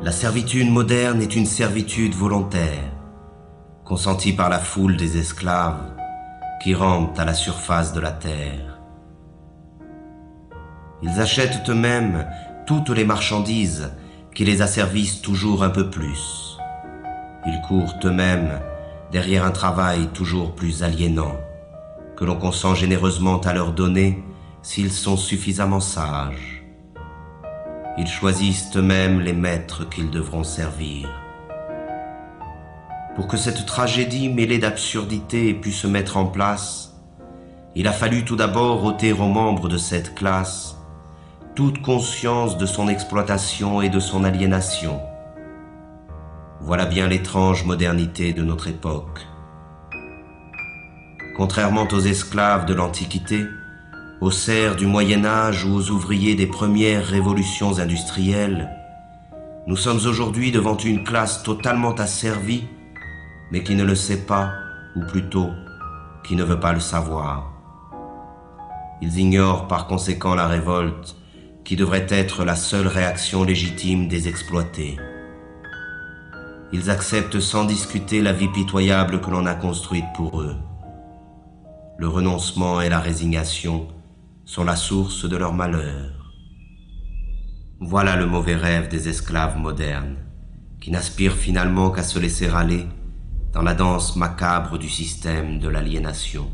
La servitude moderne est une servitude volontaire, consentie par la foule des esclaves qui rampent à la surface de la terre. Ils achètent eux-mêmes toutes les marchandises qui les asservissent toujours un peu plus. Ils courent eux-mêmes derrière un travail toujours plus aliénant, que l'on consent généreusement à leur donner s'ils sont suffisamment sages. Ils choisissent eux-mêmes les maîtres qu'ils devront servir. Pour que cette tragédie mêlée d'absurdité ait pu se mettre en place, il a fallu tout d'abord ôter aux membres de cette classe toute conscience de son exploitation et de son aliénation. Voilà bien l'étrange modernité de notre époque. Contrairement aux esclaves de l'Antiquité, aux serfs du Moyen-Âge ou aux ouvriers des premières révolutions industrielles, nous sommes aujourd'hui devant une classe totalement asservie, mais qui ne le sait pas, ou plutôt, qui ne veut pas le savoir. Ils ignorent par conséquent la révolte, qui devrait être la seule réaction légitime des exploités. Ils acceptent sans discuter la vie pitoyable que l'on a construite pour eux. Le renoncement et la résignation sont la source de leur malheur. Voilà le mauvais rêve des esclaves modernes, qui n'aspirent finalement qu'à se laisser aller dans la danse macabre du système de l'aliénation.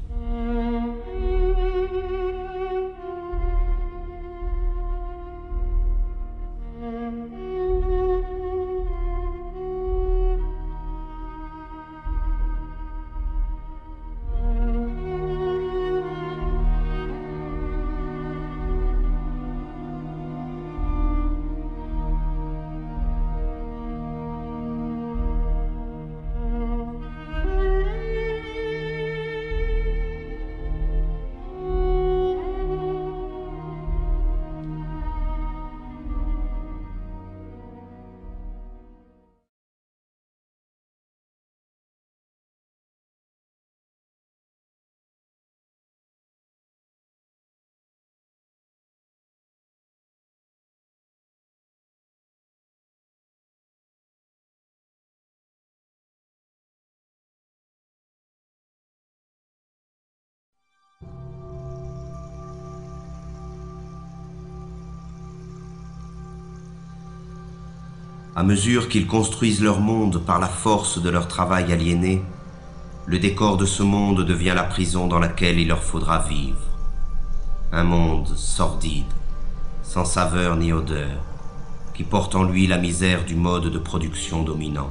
À mesure qu'ils construisent leur monde par la force de leur travail aliéné, le décor de ce monde devient la prison dans laquelle il leur faudra vivre. Un monde sordide, sans saveur ni odeur, qui porte en lui la misère du mode de production dominant.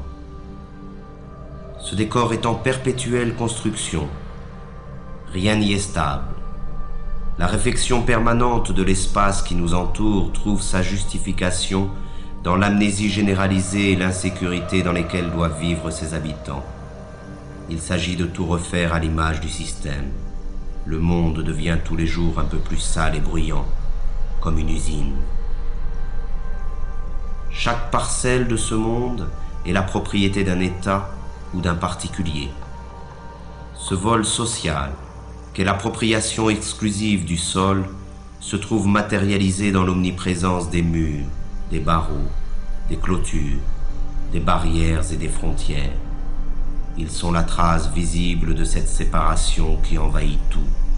Ce décor est en perpétuelle construction. Rien n'y est stable. La réflexion permanente de l'espace qui nous entoure trouve sa justification dans l'amnésie généralisée et l'insécurité dans lesquelles doivent vivre ses habitants. Il s'agit de tout refaire à l'image du système. Le monde devient tous les jours un peu plus sale et bruyant, comme une usine. Chaque parcelle de ce monde est la propriété d'un État ou d'un particulier. Ce vol social, qu'est l'appropriation exclusive du sol, se trouve matérialisé dans l'omniprésence des murs, des barreaux, des clôtures, des barrières et des frontières. Ils sont la trace visible de cette séparation qui envahit tout.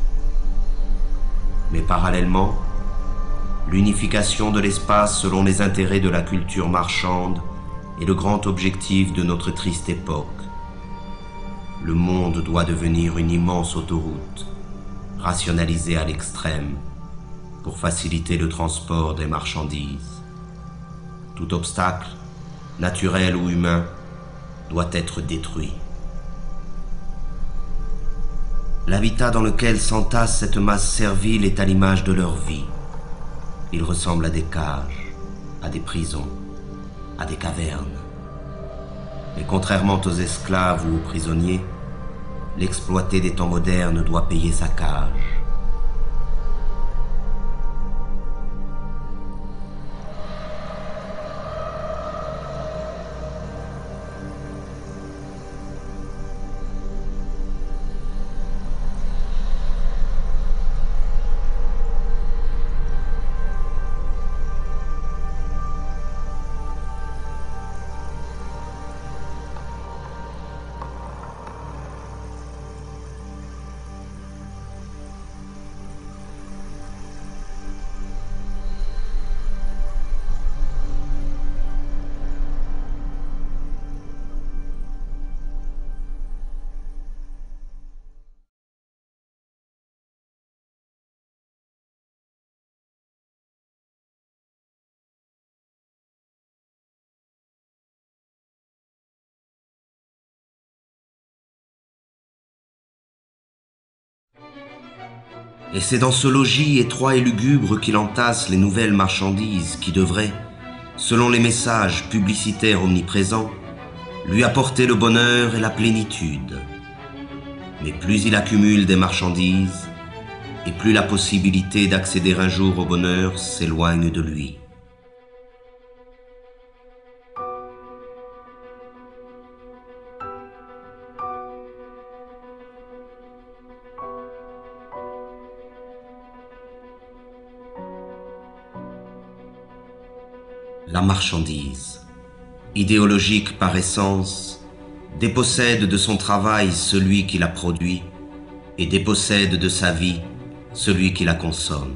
Mais parallèlement, l'unification de l'espace selon les intérêts de la culture marchande est le grand objectif de notre triste époque. Le monde doit devenir une immense autoroute, rationalisée à l'extrême, pour faciliter le transport des marchandises. Tout obstacle, naturel ou humain, doit être détruit. L'habitat dans lequel s'entasse cette masse servile est à l'image de leur vie. Il ressemble à des cages, à des prisons, à des cavernes. Mais contrairement aux esclaves ou aux prisonniers, l'exploité des temps modernes doit payer sa cage. Et c'est dans ce logis étroit et lugubre qu'il entasse les nouvelles marchandises qui devraient, selon les messages publicitaires omniprésents, lui apporter le bonheur et la plénitude. Mais plus il accumule des marchandises, et plus la possibilité d'accéder un jour au bonheur s'éloigne de lui. La marchandise, idéologique par essence, dépossède de son travail celui qui la produit et dépossède de sa vie celui qui la consomme.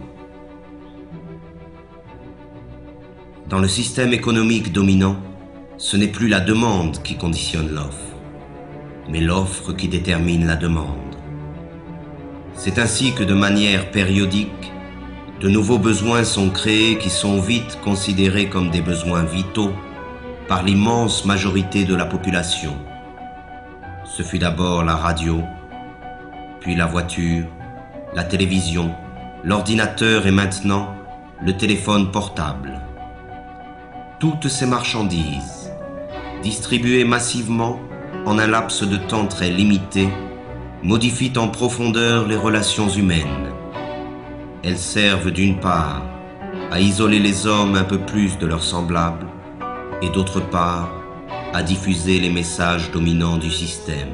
Dans le système économique dominant, ce n'est plus la demande qui conditionne l'offre, mais l'offre qui détermine la demande. C'est ainsi que de manière périodique, de nouveaux besoins sont créés qui sont vite considérés comme des besoins vitaux par l'immense majorité de la population. Ce fut d'abord la radio, puis la voiture, la télévision, l'ordinateur et maintenant le téléphone portable. Toutes ces marchandises, distribuées massivement en un laps de temps très limité, modifient en profondeur les relations humaines. Elles servent d'une part à isoler les hommes un peu plus de leurs semblables et d'autre part à diffuser les messages dominants du système.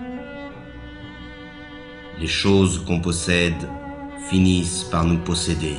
Les choses qu'on possède finissent par nous posséder.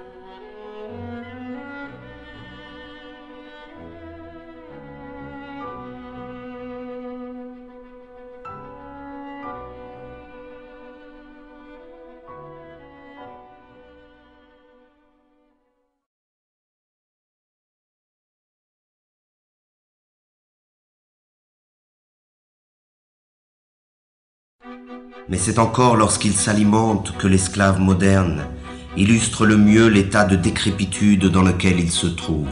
Mais c'est encore lorsqu'il s'alimente que l'esclave moderne illustre le mieux l'état de décrépitude dans lequel il se trouve.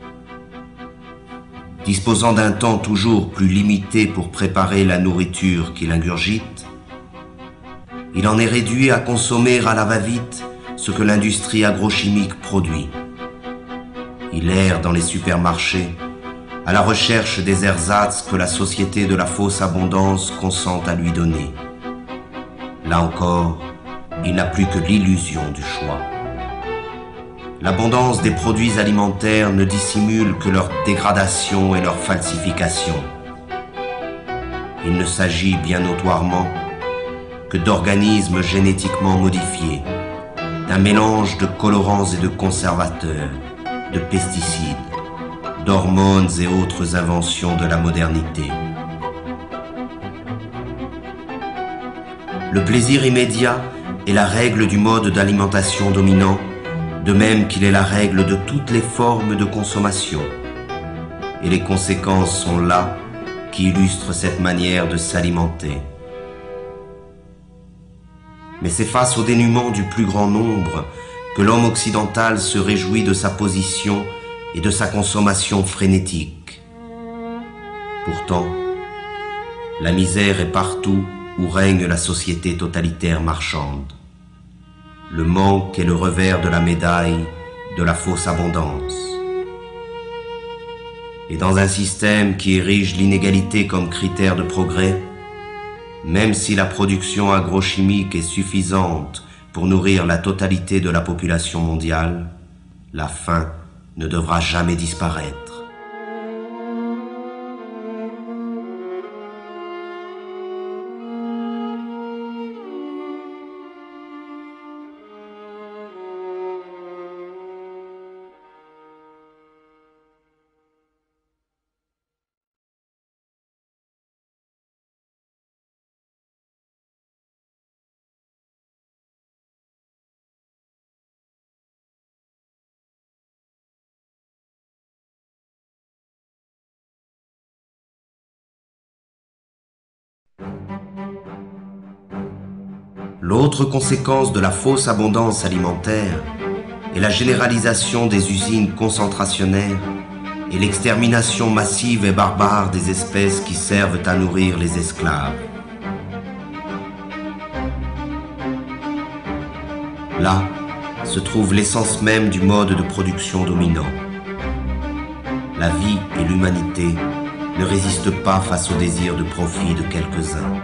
Disposant d'un temps toujours plus limité pour préparer la nourriture qu'il ingurgite, il en est réduit à consommer à la va-vite ce que l'industrie agrochimique produit. Il erre dans les supermarchés à la recherche des ersatz que la société de la fausse abondance consent à lui donner. Là encore, il n'a plus que l'illusion du choix. L'abondance des produits alimentaires ne dissimule que leur dégradation et leur falsification. Il ne s'agit bien notoirement que d'organismes génétiquement modifiés, d'un mélange de colorants et de conservateurs, de pesticides, d'hormones et autres inventions de la modernité. Le plaisir immédiat est la règle du mode d'alimentation dominant, de même qu'il est la règle de toutes les formes de consommation. Et les conséquences sont là qui illustrent cette manière de s'alimenter. Mais c'est face au dénuement du plus grand nombre que l'homme occidental se réjouit de sa position et de sa consommation frénétique. Pourtant, la misère est partout où règne la société totalitaire marchande. Le manque est le revers de la médaille de la fausse abondance. Et dans un système qui érige l'inégalité comme critère de progrès, même si la production agrochimique est suffisante pour nourrir la totalité de la population mondiale, la faim ne devra jamais disparaître. L'autre conséquence de la fausse abondance alimentaire est la généralisation des usines concentrationnaires et l'extermination massive et barbare des espèces qui servent à nourrir les esclaves. Là se trouve l'essence même du mode de production dominant. La vie et l'humanité ne résistent pas face au désir de profit de quelques-uns.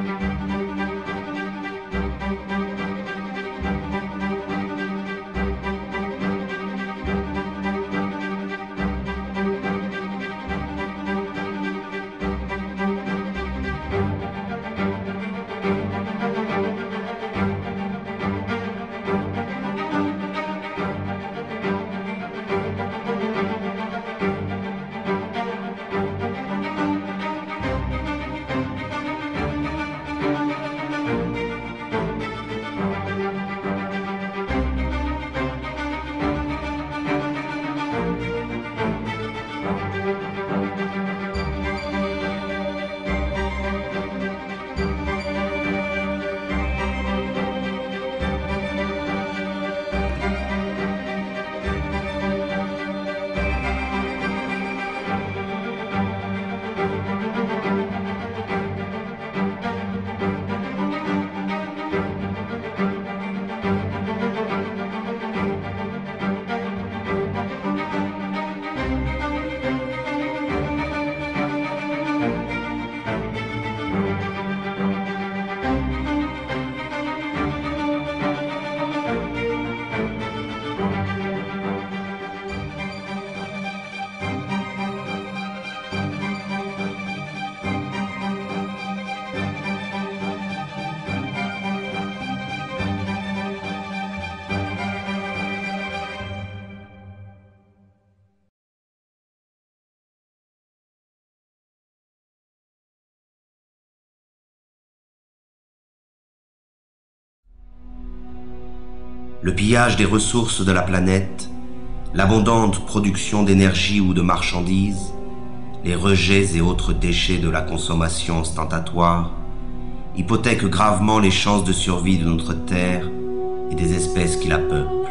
Le pillage des ressources de la planète, l'abondante production d'énergie ou de marchandises, les rejets et autres déchets de la consommation ostentatoire hypothèquent gravement les chances de survie de notre Terre et des espèces qui la peuplent.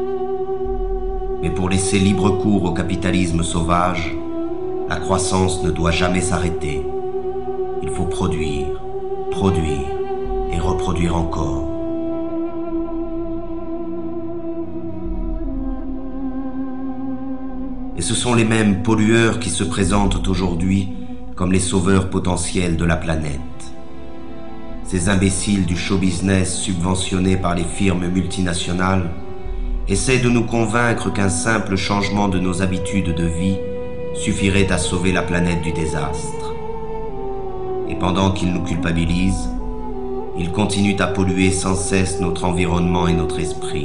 Mais pour laisser libre cours au capitalisme sauvage, la croissance ne doit jamais s'arrêter. Il faut produire, produire et reproduire encore. Et ce sont les mêmes pollueurs qui se présentent aujourd'hui comme les sauveurs potentiels de la planète. Ces imbéciles du show business subventionnés par les firmes multinationales essaient de nous convaincre qu'un simple changement de nos habitudes de vie suffirait à sauver la planète du désastre. Et pendant qu'ils nous culpabilisent, ils continuent à polluer sans cesse notre environnement et notre esprit.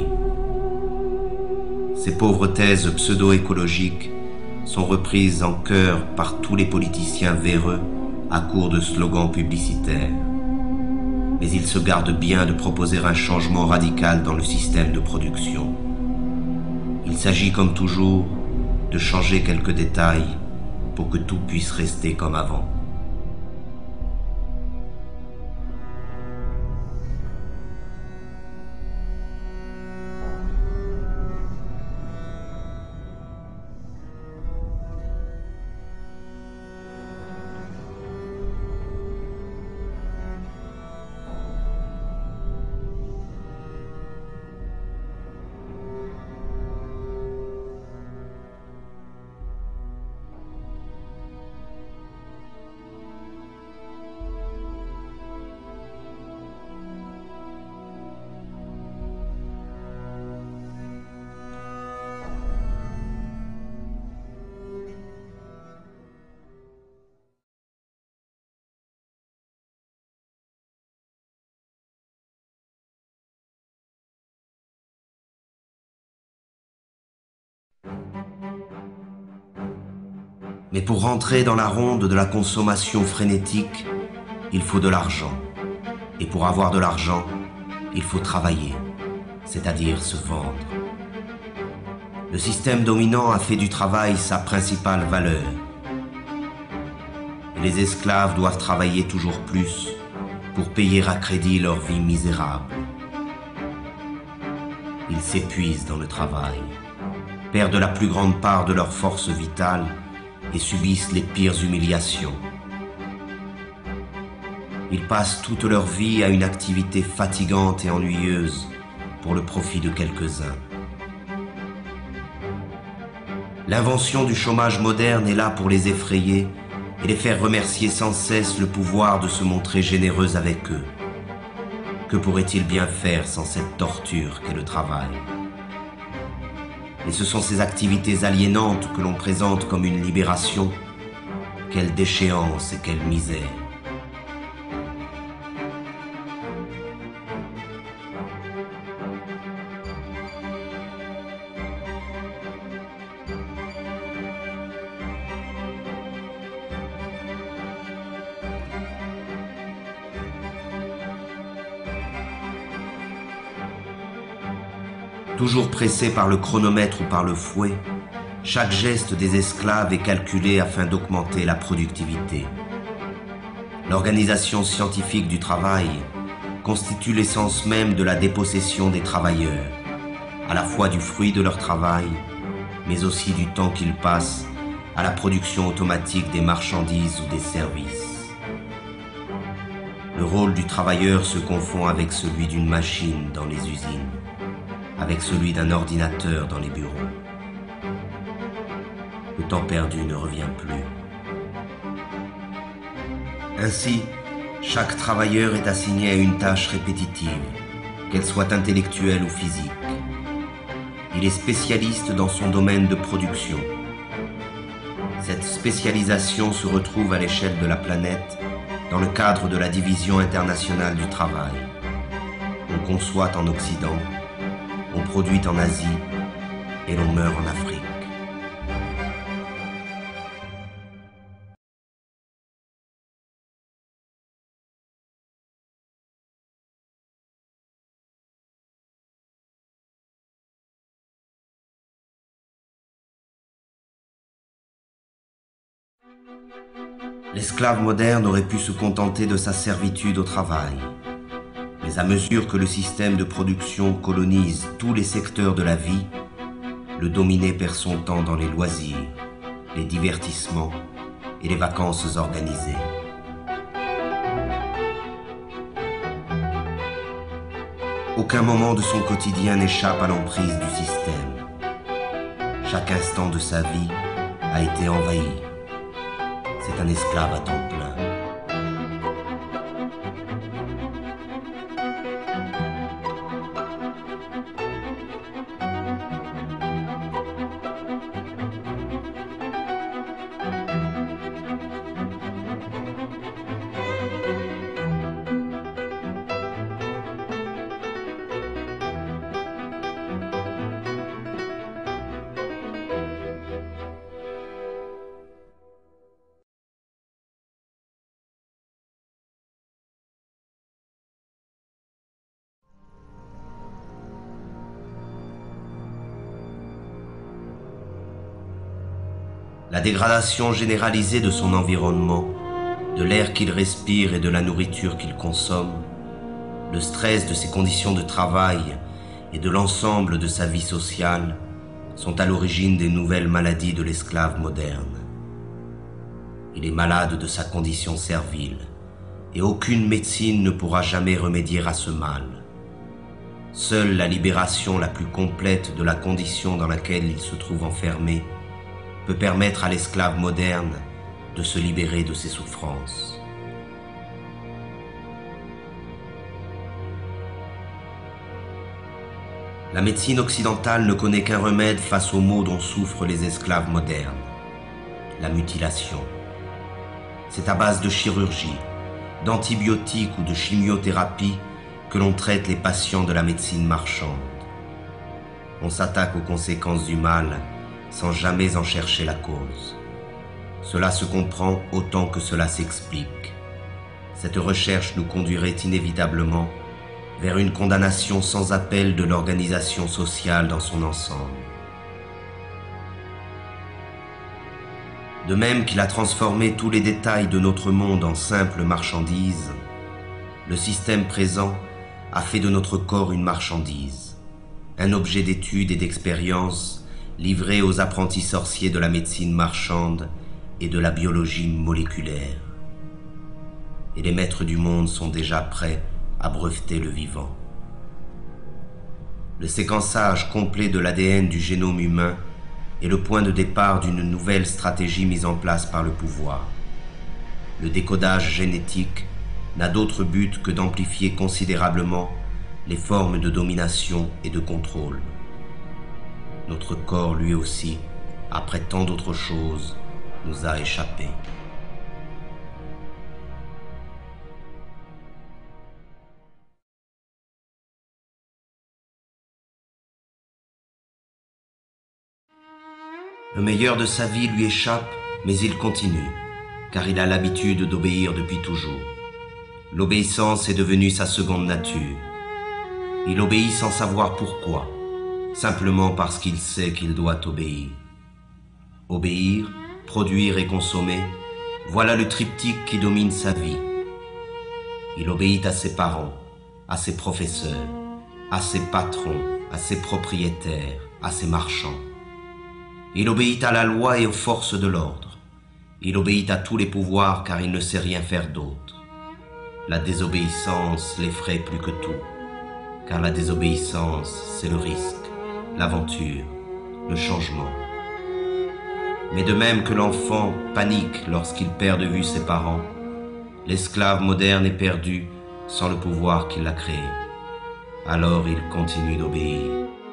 Ces pauvres thèses pseudo-écologiques sont reprises en chœur par tous les politiciens véreux à court de slogans publicitaires. Mais ils se gardent bien de proposer un changement radical dans le système de production. Il s'agit comme toujours de changer quelques détails pour que tout puisse rester comme avant. Mais pour rentrer dans la ronde de la consommation frénétique, il faut de l'argent. Et pour avoir de l'argent, il faut travailler, c'est-à-dire se vendre. Le système dominant a fait du travail sa principale valeur. Et les esclaves doivent travailler toujours plus pour payer à crédit leur vie misérable. Ils s'épuisent dans le travail, perdent la plus grande part de leur force vitale et subissent les pires humiliations. Ils passent toute leur vie à une activité fatigante et ennuyeuse pour le profit de quelques-uns. L'invention du chômage moderne est là pour les effrayer et les faire remercier sans cesse le pouvoir de se montrer généreux avec eux. Que pourraient-ils bien faire sans cette torture qu'est le travail? Et ce sont ces activités aliénantes que l'on présente comme une libération. Quelle déchéance et quelle misère! Toujours pressés par le chronomètre ou par le fouet, chaque geste des esclaves est calculé afin d'augmenter la productivité. L'organisation scientifique du travail constitue l'essence même de la dépossession des travailleurs, à la fois du fruit de leur travail, mais aussi du temps qu'ils passent à la production automatique des marchandises ou des services. Le rôle du travailleur se confond avec celui d'une machine dans les usines, avec celui d'un ordinateur dans les bureaux. Le temps perdu ne revient plus. Ainsi, chaque travailleur est assigné à une tâche répétitive, qu'elle soit intellectuelle ou physique. Il est spécialiste dans son domaine de production. Cette spécialisation se retrouve à l'échelle de la planète dans le cadre de la Division internationale du travail. On conçoit en Occident, on produit en Asie et l'on meurt en Afrique. L'esclave moderne aurait pu se contenter de sa servitude au travail. Mais à mesure que le système de production colonise tous les secteurs de la vie, le dominé perd son temps dans les loisirs, les divertissements et les vacances organisées. Aucun moment de son quotidien n'échappe à l'emprise du système. Chaque instant de sa vie a été envahi. C'est un esclave à temps plein. La dégradation généralisée de son environnement, de l'air qu'il respire et de la nourriture qu'il consomme, le stress de ses conditions de travail et de l'ensemble de sa vie sociale sont à l'origine des nouvelles maladies de l'esclave moderne. Il est malade de sa condition servile et aucune médecine ne pourra jamais remédier à ce mal. Seule la libération la plus complète de la condition dans laquelle il se trouve enfermé peut permettre à l'esclave moderne de se libérer de ses souffrances. La médecine occidentale ne connaît qu'un remède face aux maux dont souffrent les esclaves modernes, la mutilation. C'est à base de chirurgie, d'antibiotiques ou de chimiothérapie que l'on traite les patients de la médecine marchande. On s'attaque aux conséquences du mal sans jamais en chercher la cause. Cela se comprend autant que cela s'explique. Cette recherche nous conduirait inévitablement vers une condamnation sans appel de l'organisation sociale dans son ensemble. De même qu'il a transformé tous les détails de notre monde en simples marchandises, le système présent a fait de notre corps une marchandise, un objet d'étude et d'expérience livré aux apprentis sorciers de la médecine marchande et de la biologie moléculaire. Et les maîtres du monde sont déjà prêts à breveter le vivant. Le séquençage complet de l'ADN du génome humain est le point de départ d'une nouvelle stratégie mise en place par le pouvoir. Le décodage génétique n'a d'autre but que d'amplifier considérablement les formes de domination et de contrôle. Notre corps, lui aussi, après tant d'autres choses, nous a échappé. Le meilleur de sa vie lui échappe, mais il continue, car il a l'habitude d'obéir depuis toujours. L'obéissance est devenue sa seconde nature. Il obéit sans savoir pourquoi, simplement parce qu'il sait qu'il doit obéir. Obéir, produire et consommer, voilà le triptyque qui domine sa vie. Il obéit à ses parents, à ses professeurs, à ses patrons, à ses propriétaires, à ses marchands. Il obéit à la loi et aux forces de l'ordre. Il obéit à tous les pouvoirs car il ne sait rien faire d'autre. La désobéissance l'effraie plus que tout, car la désobéissance, c'est le risque, l'aventure, le changement. Mais de même que l'enfant panique lorsqu'il perd de vue ses parents, l'esclave moderne est perdu sans le pouvoir qui l'a créé. Alors il continue d'obéir.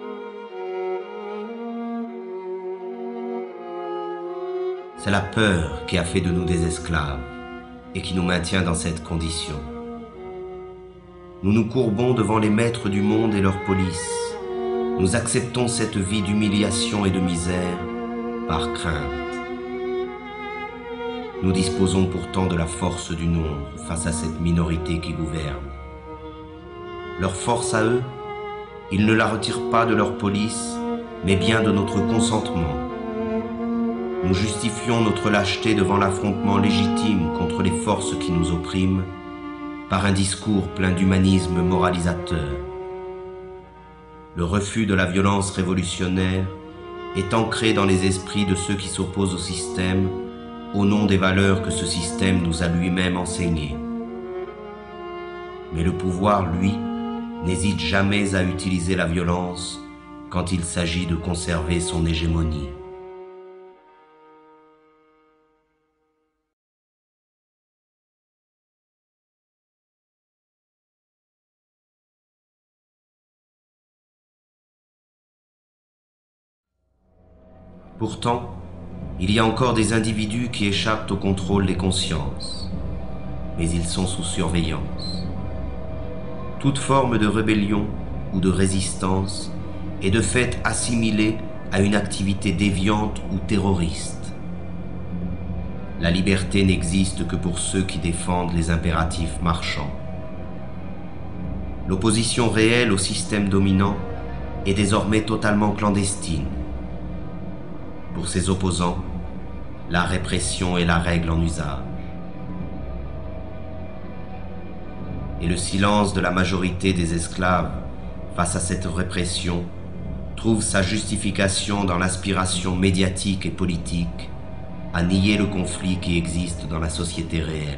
C'est la peur qui a fait de nous des esclaves et qui nous maintient dans cette condition. Nous nous courbons devant les maîtres du monde et leur police. Nous acceptons cette vie d'humiliation et de misère par crainte. Nous disposons pourtant de la force du nombre face à cette minorité qui gouverne. Leur force à eux, ils ne la retirent pas de leur police, mais bien de notre consentement. Nous justifions notre lâcheté devant l'affrontement légitime contre les forces qui nous oppriment par un discours plein d'humanisme moralisateur. Le refus de la violence révolutionnaire est ancré dans les esprits de ceux qui s'opposent au système au nom des valeurs que ce système nous a lui-même enseignées. Mais le pouvoir, lui, n'hésite jamais à utiliser la violence quand il s'agit de conserver son hégémonie. Pourtant, il y a encore des individus qui échappent au contrôle des consciences, mais ils sont sous surveillance. Toute forme de rébellion ou de résistance est de fait assimilée à une activité déviante ou terroriste. La liberté n'existe que pour ceux qui défendent les impératifs marchands. L'opposition réelle au système dominant est désormais totalement clandestine. Pour ses opposants, la répression est la règle en usage. Et le silence de la majorité des esclaves face à cette répression trouve sa justification dans l'aspiration médiatique et politique à nier le conflit qui existe dans la société réelle.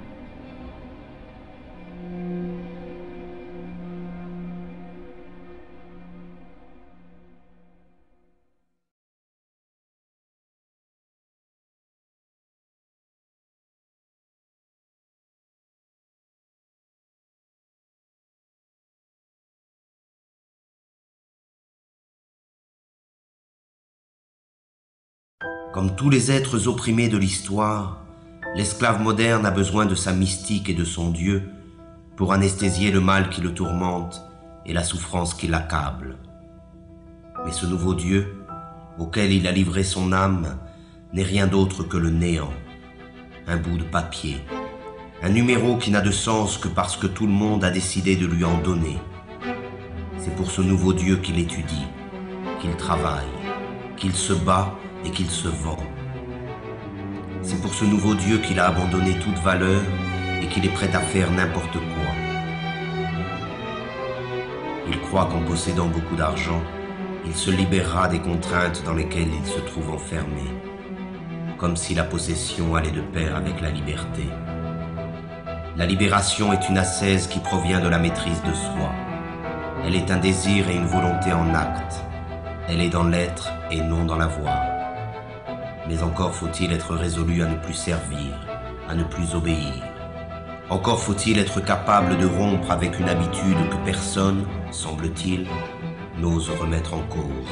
Comme tous les êtres opprimés de l'histoire, l'esclave moderne a besoin de sa mystique et de son Dieu pour anesthésier le mal qui le tourmente et la souffrance qui l'accable. Mais ce nouveau Dieu, auquel il a livré son âme, n'est rien d'autre que le néant, un bout de papier, un numéro qui n'a de sens que parce que tout le monde a décidé de lui en donner. C'est pour ce nouveau Dieu qu'il étudie, qu'il travaille, qu'il se bat et qu'il se vend. C'est pour ce nouveau Dieu qu'il a abandonné toute valeur et qu'il est prêt à faire n'importe quoi. Il croit qu'en possédant beaucoup d'argent, il se libérera des contraintes dans lesquelles il se trouve enfermé, comme si la possession allait de pair avec la liberté. La libération est une ascèse qui provient de la maîtrise de soi. Elle est un désir et une volonté en acte. Elle est dans l'être et non dans la voix. Mais encore faut-il être résolu à ne plus servir, à ne plus obéir. Encore faut-il être capable de rompre avec une habitude que personne, semble-t-il, n'ose remettre en cause.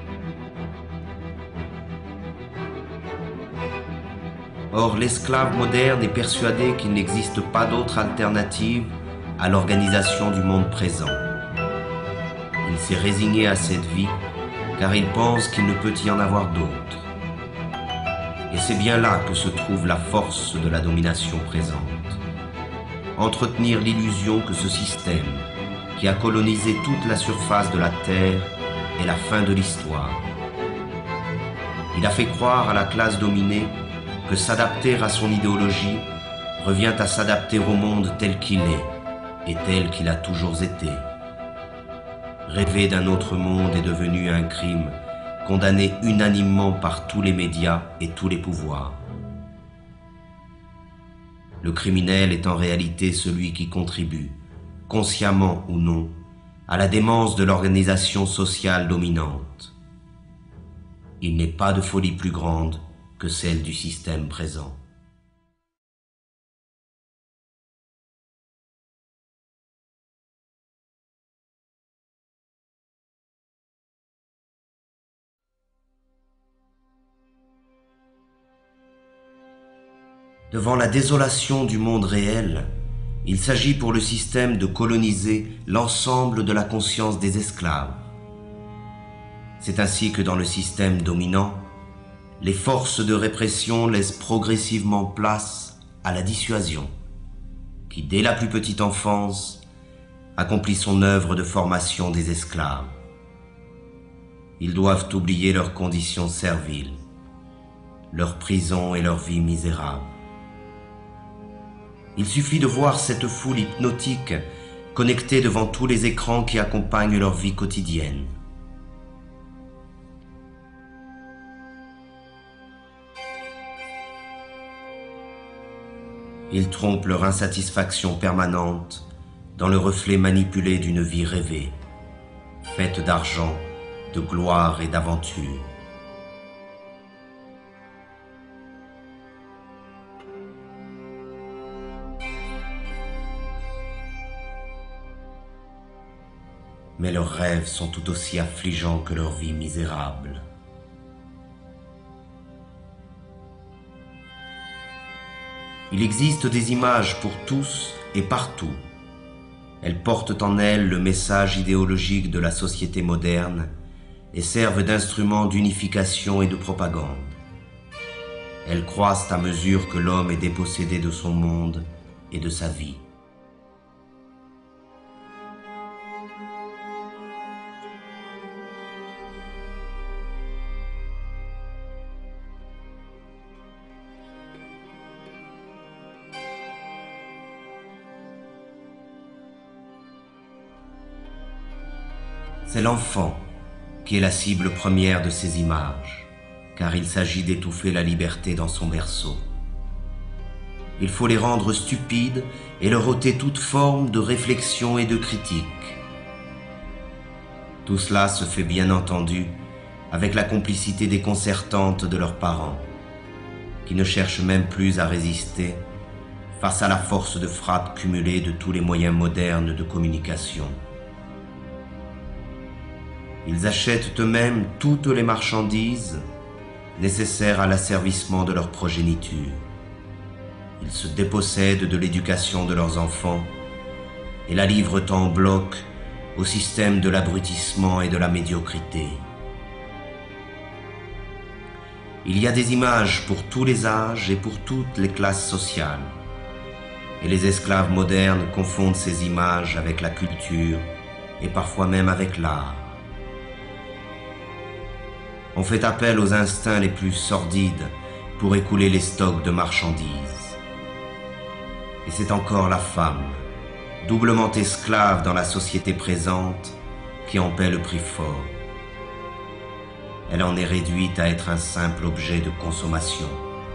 Or, l'esclave moderne est persuadé qu'il n'existe pas d'autre alternative à l'organisation du monde présent. Il s'est résigné à cette vie car il pense qu'il ne peut y en avoir d'autre. Et c'est bien là que se trouve la force de la domination présente. Entretenir l'illusion que ce système, qui a colonisé toute la surface de la Terre, est la fin de l'histoire. Il a fait croire à la classe dominée que s'adapter à son idéologie revient à s'adapter au monde tel qu'il est et tel qu'il a toujours été. Rêver d'un autre monde est devenu un crime, condamné unanimement par tous les médias et tous les pouvoirs. Le criminel est en réalité celui qui contribue, consciemment ou non, à la démence de l'organisation sociale dominante. Il n'est pas de folie plus grande que celle du système présent. Devant la désolation du monde réel, il s'agit pour le système de coloniser l'ensemble de la conscience des esclaves. C'est ainsi que dans le système dominant, les forces de répression laissent progressivement place à la dissuasion, qui dès la plus petite enfance accomplit son œuvre de formation des esclaves. Ils doivent oublier leurs conditions serviles, leur prison et leur vie misérable. Il suffit de voir cette foule hypnotique connectée devant tous les écrans qui accompagnent leur vie quotidienne. Ils trompent leur insatisfaction permanente dans le reflet manipulé d'une vie rêvée, faite d'argent, de gloire et d'aventure. Mais leurs rêves sont tout aussi affligeants que leur vie misérable. Il existe des images pour tous et partout. Elles portent en elles le message idéologique de la société moderne et servent d'instruments d'unification et de propagande. Elles croissent à mesure que l'homme est dépossédé de son monde et de sa vie. C'est l'enfant qui est la cible première de ces images, car il s'agit d'étouffer la liberté dans son berceau. Il faut les rendre stupides et leur ôter toute forme de réflexion et de critique. Tout cela se fait bien entendu avec la complicité déconcertante de leurs parents, qui ne cherchent même plus à résister face à la force de frappe cumulée de tous les moyens modernes de communication. Ils achètent eux-mêmes toutes les marchandises nécessaires à l'asservissement de leur progéniture. Ils se dépossèdent de l'éducation de leurs enfants et la livrent en bloc au système de l'abrutissement et de la médiocrité. Il y a des images pour tous les âges et pour toutes les classes sociales. Et les esclaves modernes confondent ces images avec la culture et parfois même avec l'art. On fait appel aux instincts les plus sordides pour écouler les stocks de marchandises. Et c'est encore la femme, doublement esclave dans la société présente, qui en paie le prix fort. Elle en est réduite à être un simple objet de consommation.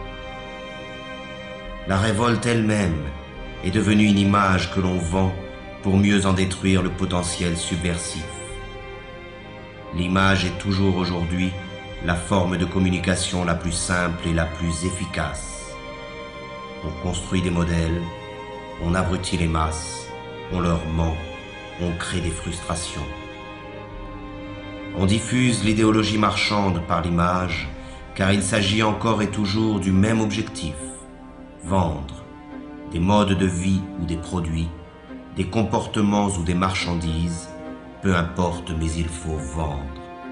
La révolte elle-même est devenue une image que l'on vend pour mieux en détruire le potentiel subversif. L'image est toujours aujourd'hui la forme de communication la plus simple et la plus efficace. On construit des modèles, on abrutit les masses, on leur ment, on crée des frustrations. On diffuse l'idéologie marchande par l'image, car il s'agit encore et toujours du même objectif, vendre des modes de vie ou des produits, des comportements ou des marchandises, peu importe, mais il faut vendre.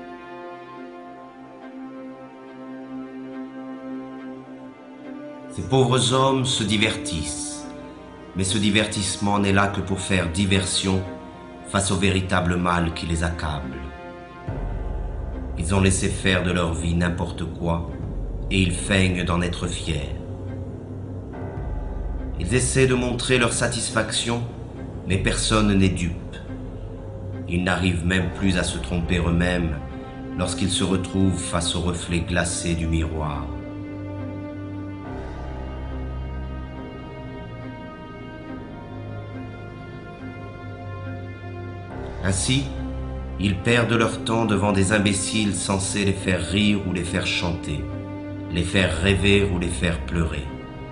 Ces pauvres hommes se divertissent, mais ce divertissement n'est là que pour faire diversion face au véritable mal qui les accable. Ils ont laissé faire de leur vie n'importe quoi et ils feignent d'en être fiers. Ils essaient de montrer leur satisfaction, mais personne n'est dupe. Ils n'arrivent même plus à se tromper eux-mêmes lorsqu'ils se retrouvent face au reflet glacé du miroir. Ainsi, ils perdent leur temps devant des imbéciles censés les faire rire ou les faire chanter, les faire rêver ou les faire pleurer.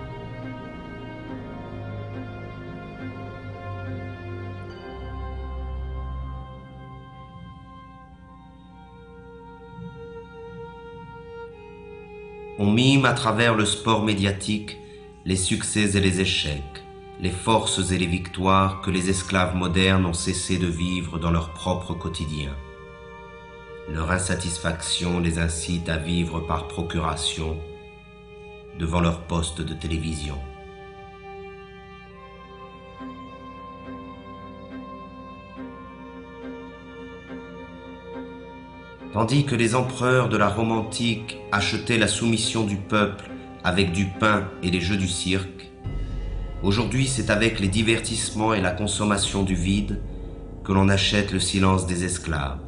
On mime à travers le sport médiatique les succès et les échecs, les forces et les victoires que les esclaves modernes ont cessé de vivre dans leur propre quotidien. Leur insatisfaction les incite à vivre par procuration devant leur poste de télévision. Tandis que les empereurs de la Rome antique achetaient la soumission du peuple avec du pain et les jeux du cirque, aujourd'hui c'est avec les divertissements et la consommation du vide que l'on achète le silence des esclaves.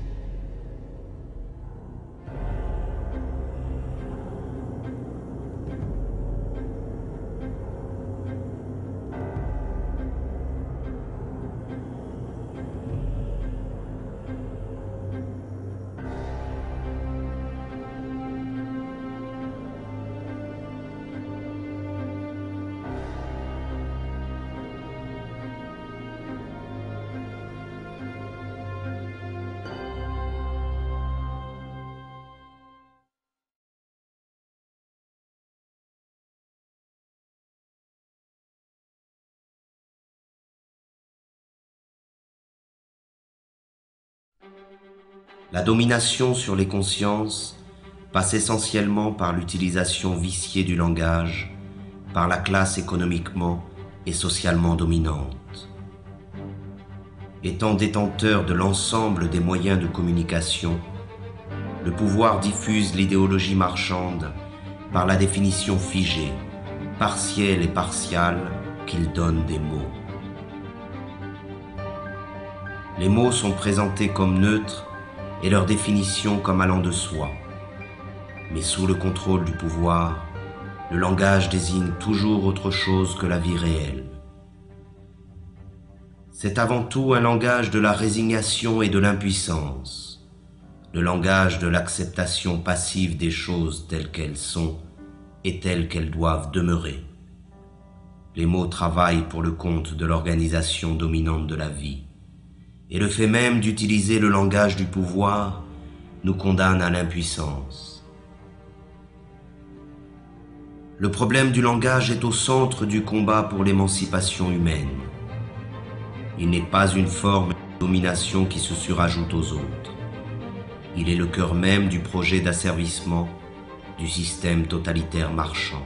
La domination sur les consciences passe essentiellement par l'utilisation viciée du langage par la classe économiquement et socialement dominante. Étant détenteur de l'ensemble des moyens de communication, le pouvoir diffuse l'idéologie marchande par la définition figée, partielle et partiale qu'il donne des mots. Les mots sont présentés comme neutres et leur définition comme allant de soi. Mais sous le contrôle du pouvoir, le langage désigne toujours autre chose que la vie réelle. C'est avant tout un langage de la résignation et de l'impuissance, le langage de l'acceptation passive des choses telles qu'elles sont et telles qu'elles doivent demeurer. Les mots travaillent pour le compte de l'organisation dominante de la vie. Et le fait même d'utiliser le langage du pouvoir nous condamne à l'impuissance. Le problème du langage est au centre du combat pour l'émancipation humaine. Il n'est pas une forme de domination qui se surajoute aux autres. Il est le cœur même du projet d'asservissement du système totalitaire marchand.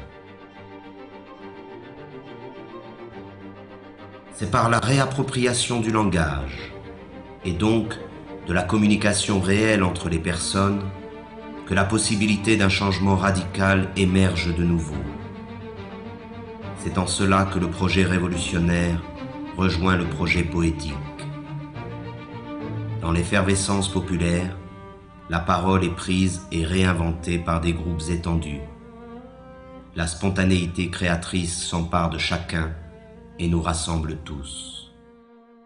C'est par la réappropriation du langage, et donc de la communication réelle entre les personnes, que la possibilité d'un changement radical émerge de nouveau. C'est en cela que le projet révolutionnaire rejoint le projet poétique. Dans l'effervescence populaire, la parole est prise et réinventée par des groupes étendus. La spontanéité créatrice s'empare de chacun et nous rassemble tous.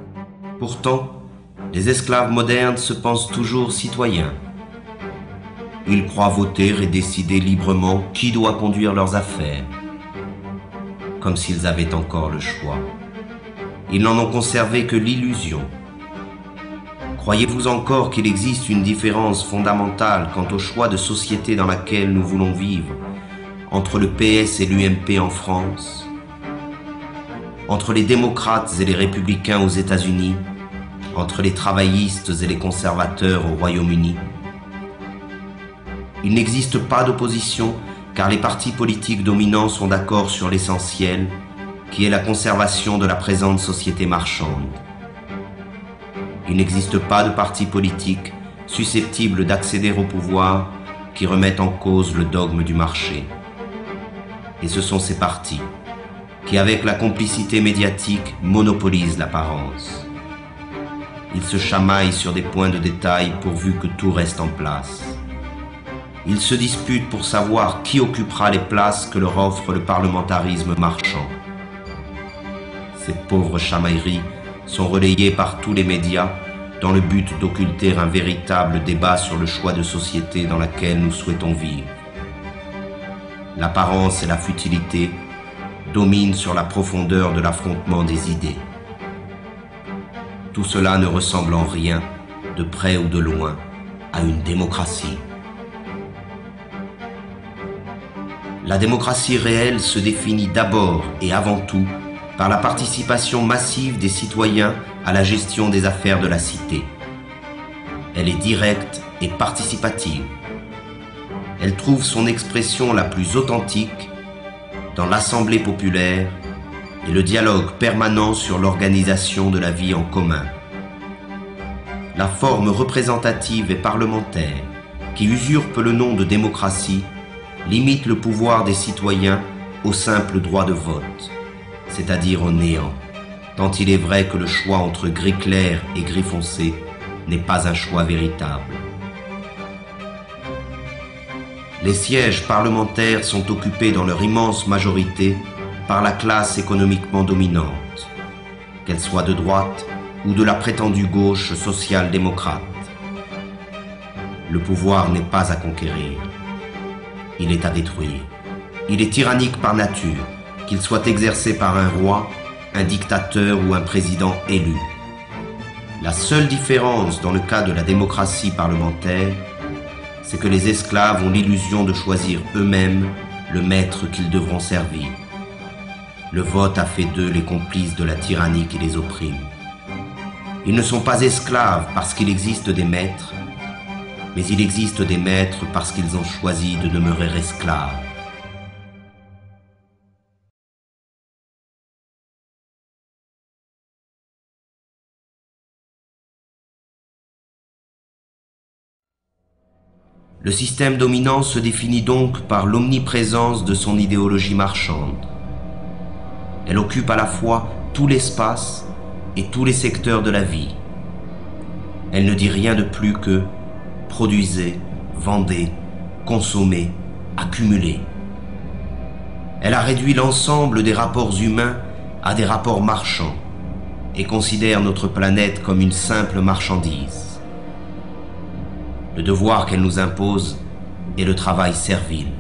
Pourtant, les esclaves modernes se pensent toujours citoyens. Ils croient voter et décider librement qui doit conduire leurs affaires, comme s'ils avaient encore le choix. Ils n'en ont conservé que l'illusion. Croyez-vous encore qu'il existe une différence fondamentale quant au choix de société dans laquelle nous voulons vivre entre le PS et l'UMP en France, entre les démocrates et les républicains aux États-Unis, entre les travaillistes et les conservateurs au Royaume-Uni? Il n'existe pas d'opposition car les partis politiques dominants sont d'accord sur l'essentiel, qui est la conservation de la présente société marchande. Il n'existe pas de parti politique susceptible d'accéder au pouvoir qui remettent en cause le dogme du marché. Et ce sont ces partis qui, avec la complicité médiatique, monopolisent l'apparence. Ils se chamaillent sur des points de détail pourvu que tout reste en place. Ils se disputent pour savoir qui occupera les places que leur offre le parlementarisme marchand. Ces pauvres chamailleries sont relayées par tous les médias dans le but d'occulter un véritable débat sur le choix de société dans laquelle nous souhaitons vivre. L'apparence et la futilité dominent sur la profondeur de l'affrontement des idées. Tout cela ne ressemble en rien, de près ou de loin, à une démocratie. La démocratie réelle se définit d'abord et avant tout par la participation massive des citoyens à la gestion des affaires de la cité. Elle est directe et participative. Elle trouve son expression la plus authentique dans l'assemblée populaire et le dialogue permanent sur l'organisation de la vie en commun. La forme représentative et parlementaire, qui usurpe le nom de démocratie, limite le pouvoir des citoyens au simple droit de vote, c'est-à-dire au néant, tant il est vrai que le choix entre gris clair et gris foncé n'est pas un choix véritable. Les sièges parlementaires sont occupés dans leur immense majorité par la classe économiquement dominante, qu'elle soit de droite ou de la prétendue gauche social-démocrate. Le pouvoir n'est pas à conquérir, il est à détruire. Il est tyrannique par nature, qu'il soit exercé par un roi, un dictateur ou un président élu. La seule différence dans le cas de la démocratie parlementaire, c'est que les esclaves ont l'illusion de choisir eux-mêmes le maître qu'ils devront servir. Le vote a fait d'eux les complices de la tyrannie qui les opprime. Ils ne sont pas esclaves parce qu'il existe des maîtres, mais il existe des maîtres parce qu'ils ont choisi de demeurer esclaves. Le système dominant se définit donc par l'omniprésence de son idéologie marchande. Elle occupe à la fois tout l'espace et tous les secteurs de la vie. Elle ne dit rien de plus que produisez, vendez, consommez, accumulez. Elle a réduit l'ensemble des rapports humains à des rapports marchands et considère notre planète comme une simple marchandise. Le devoir qu'elle nous impose est le travail servile.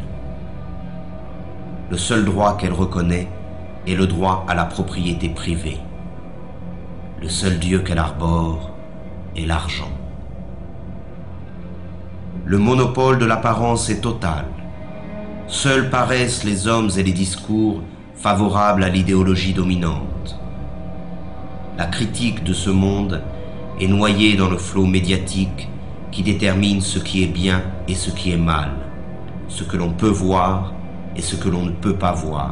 Le seul droit qu'elle reconnaît est le droit à la propriété privée. Le seul Dieu qu'elle arbore est l'argent. Le monopole de l'apparence est total. Seuls paraissent les hommes et les discours favorables à l'idéologie dominante. La critique de ce monde est noyée dans le flot médiatique qui détermine ce qui est bien et ce qui est mal, ce que l'on peut voir et ce que l'on ne peut pas voir.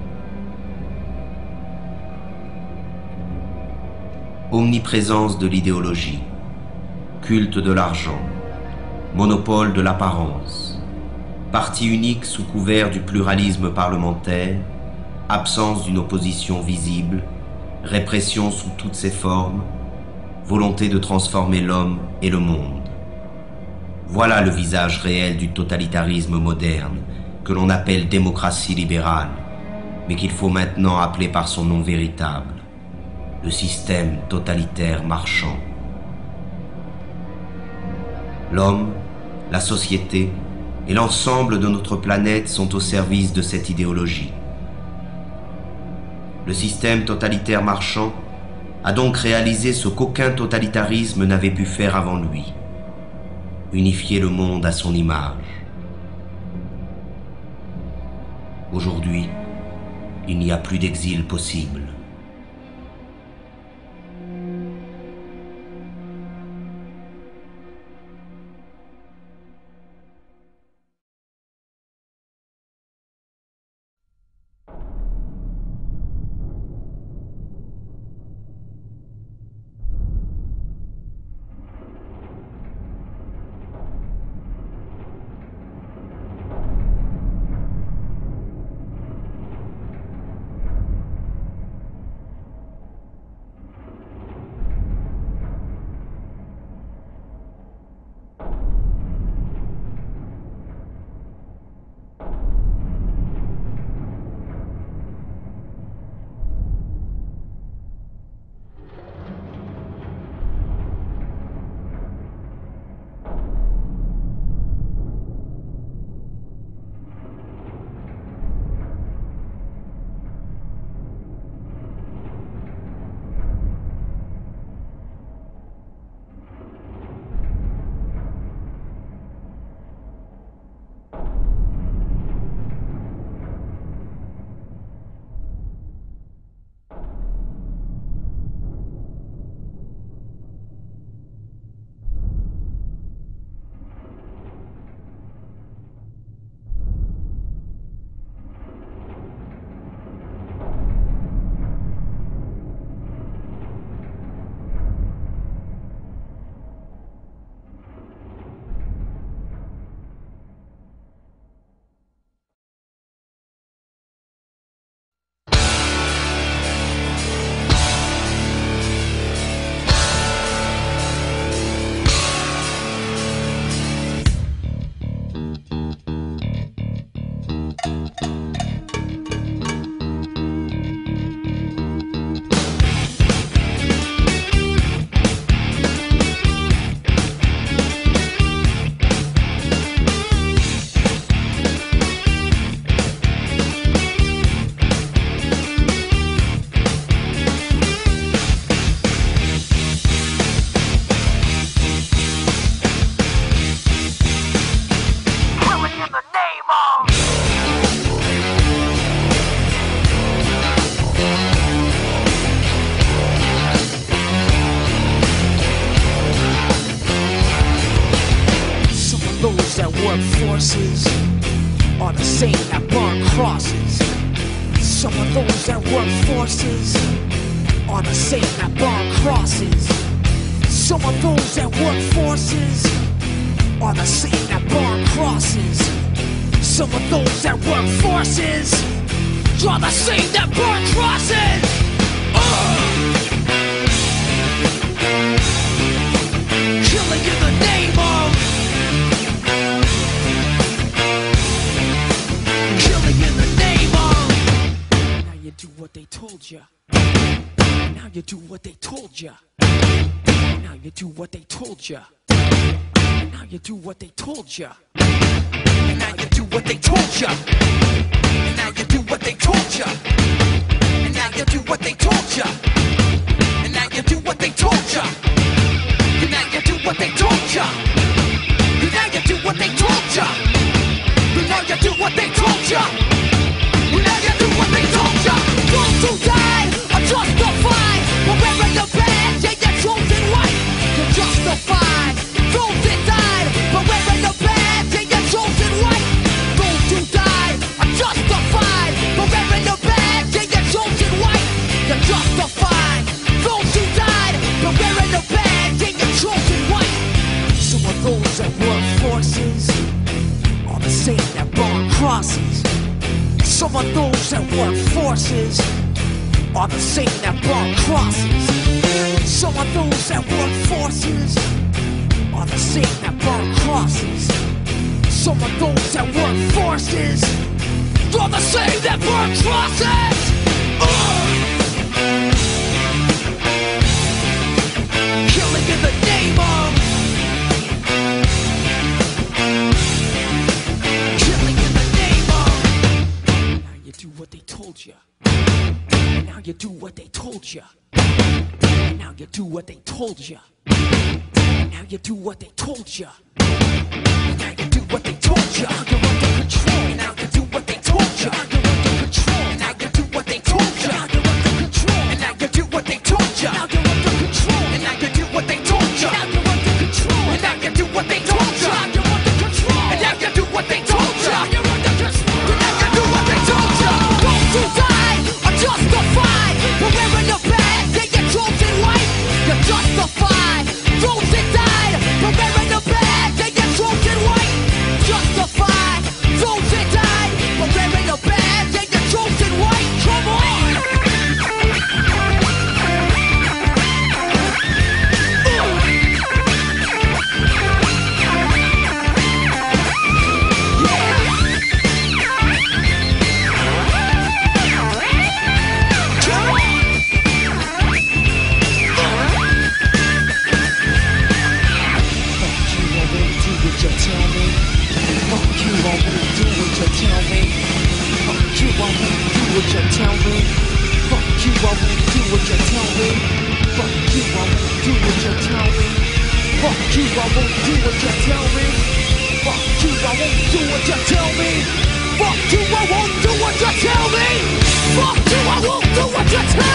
Omniprésence de l'idéologie, culte de l'argent, monopole de l'apparence, parti unique sous couvert du pluralisme parlementaire, absence d'une opposition visible, répression sous toutes ses formes, volonté de transformer l'homme et le monde. Voilà le visage réel du totalitarisme moderne, que l'on appelle démocratie libérale, mais qu'il faut maintenant appeler par son nom véritable, le système totalitaire marchand. L'homme, la société et l'ensemble de notre planète sont au service de cette idéologie. Le système totalitaire marchand a donc réalisé ce qu'aucun totalitarisme n'avait pu faire avant lui: unifier le monde à son image. Aujourd'hui, il n'y a plus d'exil possible. forces are the same that burn crosses. Some of those that work forces are the same that burn crosses. Some of those that work forces are the same that burn crosses. Some of those that work forces are the same that burn crosses. Killing in the name of, killing in the name of. Now you do what they told you. Now you do what they told you. Now you do what they told you. Now you do what they told you. Now you do what they told you. Now you do what they told you. And now you do what they told you. And now you do what they told you. And now you do what they told you. And now you do what they told you. And now you do what they told you. And now you do what they told you. Those who died are justified for wearing the badge. Yeah, you're chosen white. You're justified. Those that died for wearing the badge. Yeah, you're chosen white. Those who died are justified for wearing the badge. Yeah, you're chosen white. You're justified. Those who died for wearing the badge. Yeah, you're chosen white. Some of those that work forces are the same that burn crosses. Some of those that work forces are the same that burn crosses. Some of those that work forces are the same that burn crosses. Some of those that work forces are the same that burn crosses. you do what they told you. Now you do what they told you. Now you do what they told you. Now you do what they told you. Now you're under control. Now you do what they told you. Now you're under control. Now you do what they told you. Now you're under control. And now you do what they told you. Now you're under control. And now you do what they told you. Now you're under control. And now you do what they told you. Now you're under control. And now you do what they told you. Now you're under control. And now you do what they told you. Those who died are justified for wearing the badge. They get chosen white. You're justified. Those that died for wearing the badge. They get chosen white. Justified. Those that died for wearing the badge. They get chosen white. Come on. What you tell me? Fuck you, I won't do what you tell me. Fuck you, I won't do what you tell me. Fuck you, I won't do what you tell me. Fuck you, I won't do what you tell me. Fuck you, I won't do what you tell me. Fuck you, I won't do what you tell me.